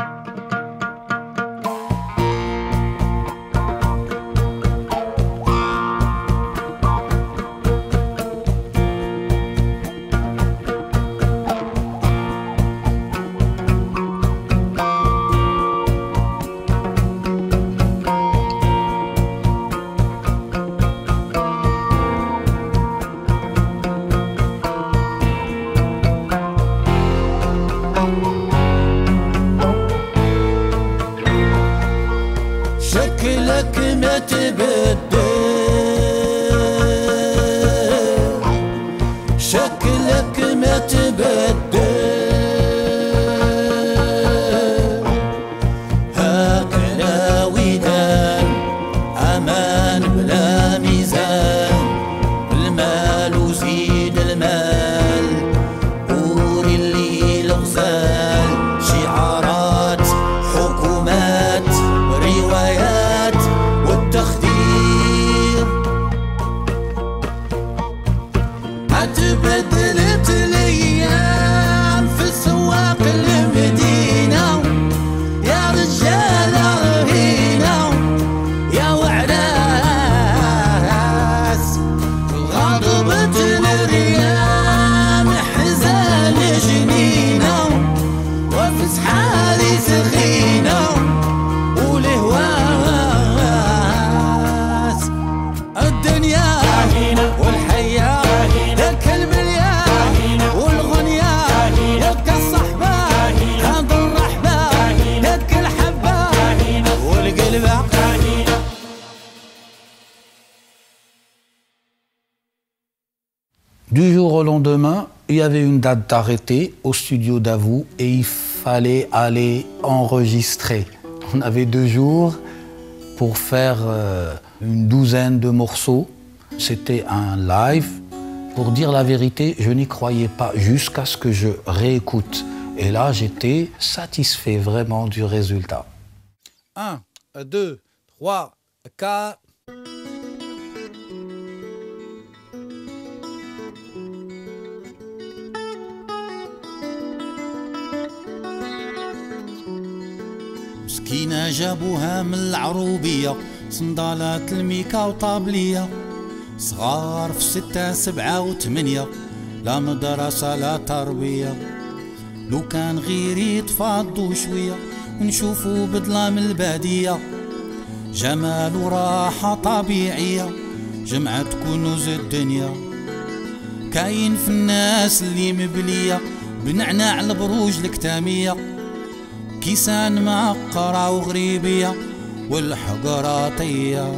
Du jour au lendemain, il y avait une date d'arrêté au studio d'Avou et il fallait aller enregistrer. On avait 2 jours pour faire une douzaine de morceaux. C'était un live. Pour dire la vérité, je n'y croyais pas jusqu'à ce que je réécoute. Et là, j'étais satisfait vraiment du résultat. 1, 2, 3, 4... مسكينة جابوها من العروبية صندالات الميكا وطابلية صغار في 6 7 و8 لا مدرسة لا تربية لو كان غير يتفاضوا شوية ونشوفوا بظلام البادية جمال وراحة طبيعية جمعت كنوز الدنيا كاين في الناس اللي مبلية بنعناع البروج الكتامية كيسان معقرة وغريبية والحقراطية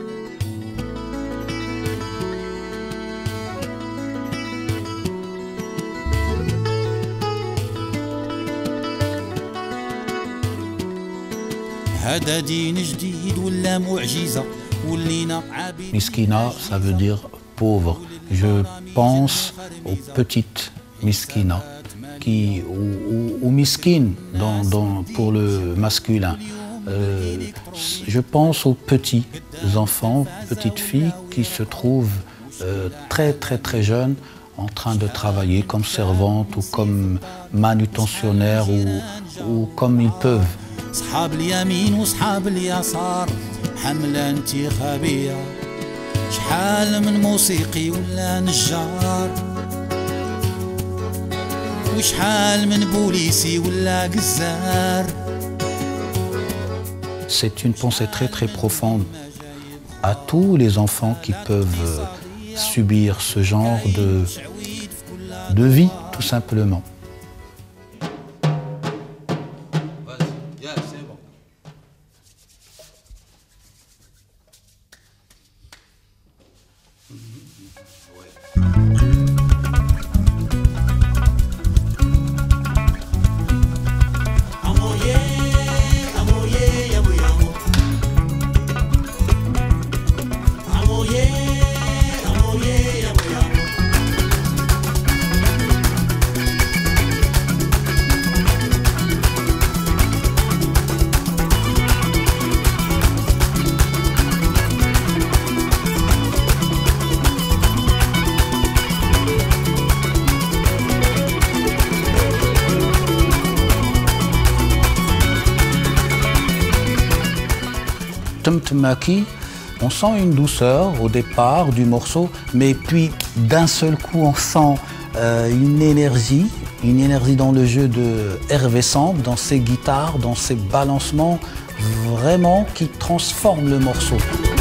هذا دين جديد ولا معجزة ولينا عابد. Miskina, ça veut dire pauvre. Je pense aux petites Miskina. Ou miskin pour le masculin. Je pense aux petits enfants, petites filles qui se trouvent très jeunes en train de travailler comme servantes ou comme manutentionnaires ou comme ils peuvent. صحاب اليمين وصحاب اليسار حملة انتخابية شحال من موسيقي ولا نجار C'est une pensée très profonde à tous les enfants qui peuvent subir ce genre de vie, tout simplement. Tamtamaki, on sent une douceur au départ du morceau, mais puis d'un seul coup on sent une énergie dans le jeu de Hervé Samb, dans ses guitares, dans ses balancements, vraiment qui transforment le morceau.